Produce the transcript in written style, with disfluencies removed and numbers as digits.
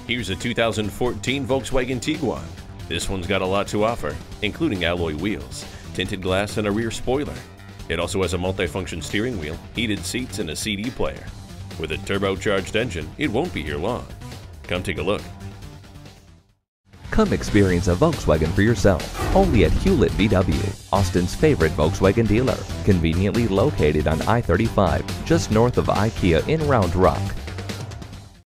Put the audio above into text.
Here's a 2014 Volkswagen Tiguan. This one's got a lot to offer, including alloy wheels, tinted glass, and a rear spoiler. It also has a multifunction steering wheel, heated seats, and a CD player. With a turbocharged engine, it won't be here long. Come take a look. Come experience a Volkswagen for yourself, only at Hewlett VW, Austin's favorite Volkswagen dealer, conveniently located on I-35, just north of IKEA in Round Rock.